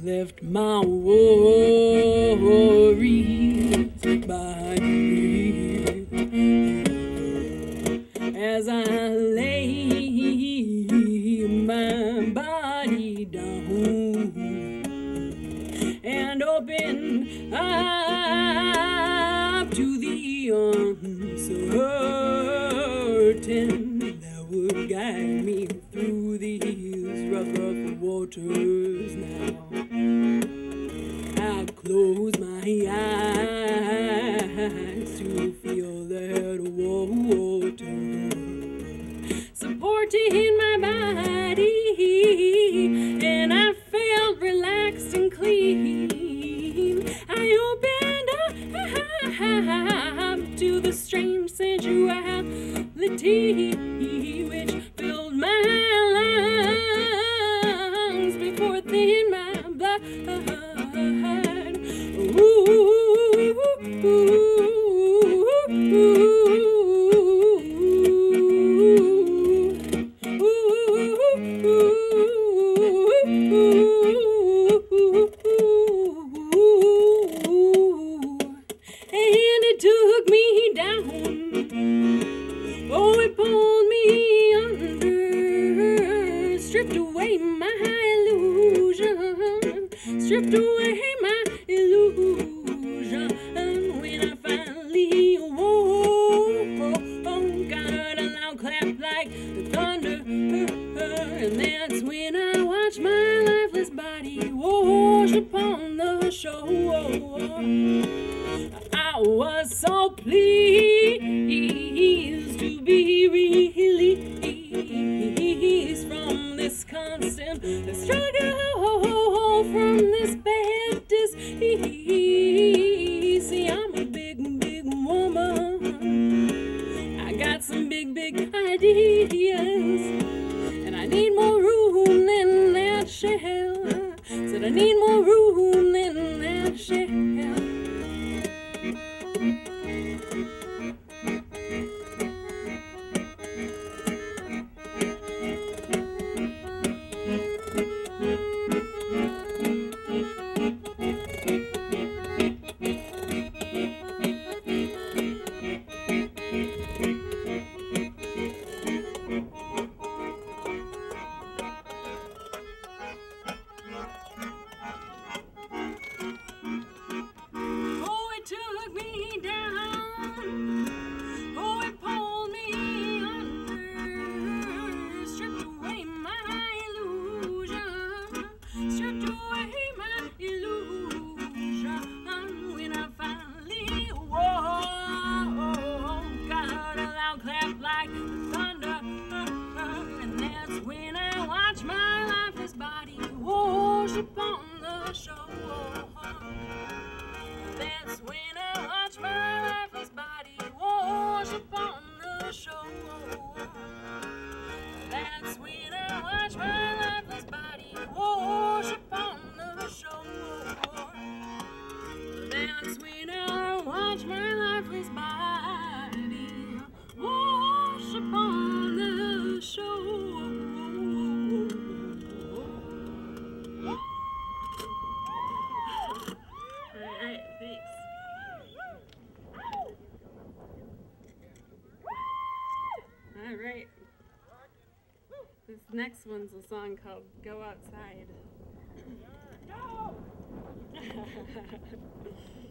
left my worries behind me as I lay my body down and open up to the uncertain that would guide me through these rough waters now. I close my eyes to feel that water supporting my body, and I felt relaxed and clean. I opened up to the strange sensuality which filled my lungs before thin my blood. Ooh, ooh, ooh. And it took me down. Oh, it pulled me under, stripped away my illusion, stripped away my illusion. And when I finally awoke, got a loud clap like thunder, and that's when I watched my lifeless body wash upon the shore. I was so pleased to be released from this constant struggle, from this bad disease. See, I'm a big, big woman. I got some big, big ideas, and I need more room than that shell. Said I need more room than that shell. Took me down, oh, it pulled me under, stripped away my illusion, stripped away my illusion. When I finally awoke, got a loud clap like thunder, and that's when I watched my lifeless body wash upon the shore. That's when I watch my lifeless body wash upon the shore. That's when I watch my lifeless body wash upon the shore. That's when I watch my lifeless body wash upon the shore. Alright, thanks. Alright. This next one's a song called Go Outside.